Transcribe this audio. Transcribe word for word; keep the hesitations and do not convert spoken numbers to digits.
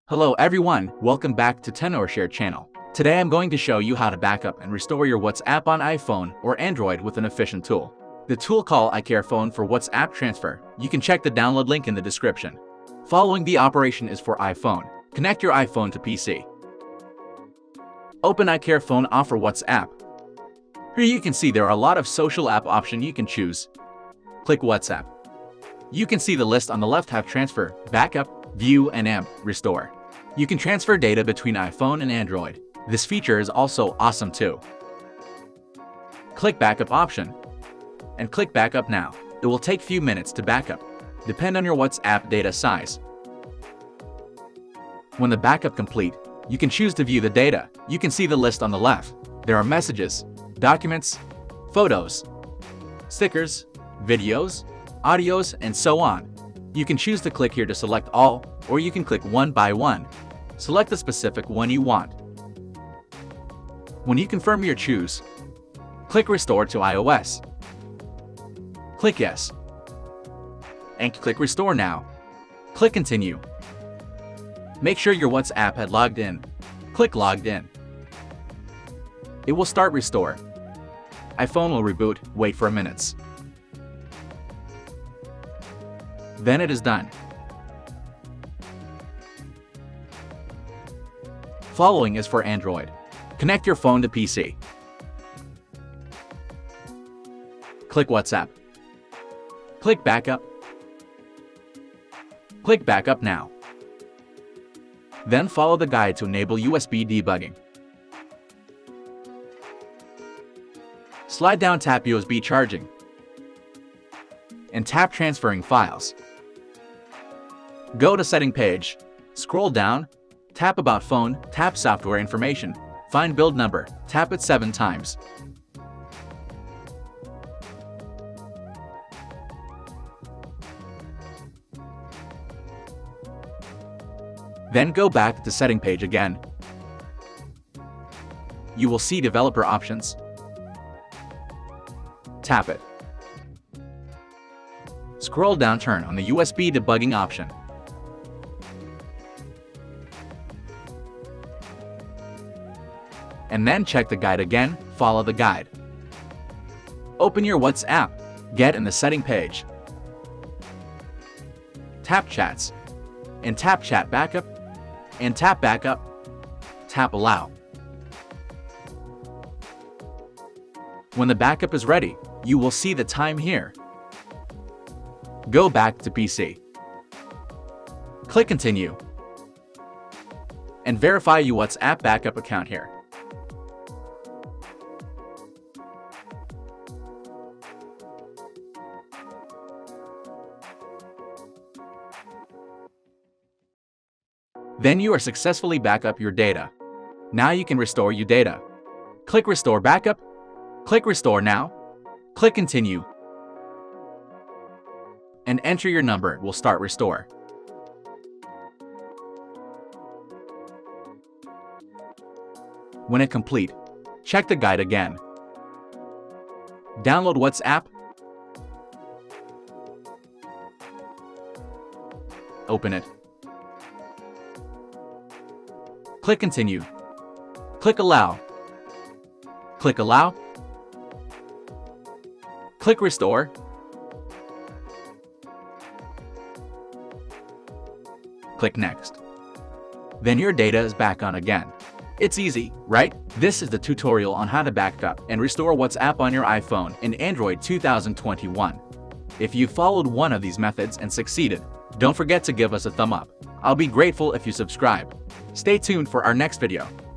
Hello everyone, welcome back to TenorShare channel. Today I'm going to show you how to backup and restore your WhatsApp on iPhone or Android with an efficient tool. The tool called iCareFone for WhatsApp transfer. You can check the download link in the description. Following the operation is for iPhone. Connect your iPhone to P C. Open iCareFone offer WhatsApp. Here you can see there are a lot of social app options you can choose. Click WhatsApp. You can see the list on the left have transfer, backup, view, and amp, restore. You can transfer data between iPhone and Android. This feature is also awesome too. Click backup option and click backup now. It will take few minutes to backup. Depend on your WhatsApp data size. When the backup complete, you can choose to view the data. You can see the list on the left. There are messages, documents, photos, stickers, videos, audios, and so on. You can choose to click here to select all, or you can click one by one. Select the specific one you want. When you confirm your choose, click Restore to iOS. Click Yes. And click Restore now. Click Continue. Make sure your WhatsApp had logged in. Click Logged in. It will start restore. iPhone will reboot, wait for minutes. Then it is done. Following is for Android. Connect your phone to P C. Click WhatsApp. Click Backup. Click Backup now. Then follow the guide to enable U S B debugging. Slide down, tap U S B charging, and tap transferring files. Go to setting page, scroll down, tap about phone, tap software information, find build number, tap it seven times. Then go back to setting page again. You will see developer options. Tap it. Scroll down, turn on the U S B debugging option. And then check the guide again, follow the guide. Open your WhatsApp, get in the setting page. Tap Chats, and tap Chat Backup, and tap Backup, tap Allow. When the backup is ready, you will see the time here. Go back to P C. Click Continue. And verify your WhatsApp backup account here. Then you are successfully back up your data. Now you can restore your data. Click Restore Backup. Click Restore now. Click Continue. And enter your number. It will start restore. When it complete, check the guide again. Download WhatsApp. Open it. Click Continue. Click Allow. Click Allow. Click Restore. Click Next. Then your data is back on again. It's easy, right? This is the tutorial on how to back up and restore WhatsApp on your iPhone in Android two thousand twenty-one. If you followed one of these methods and succeeded, don't forget to give us a thumb up. I'll be grateful if you subscribe. Stay tuned for our next video.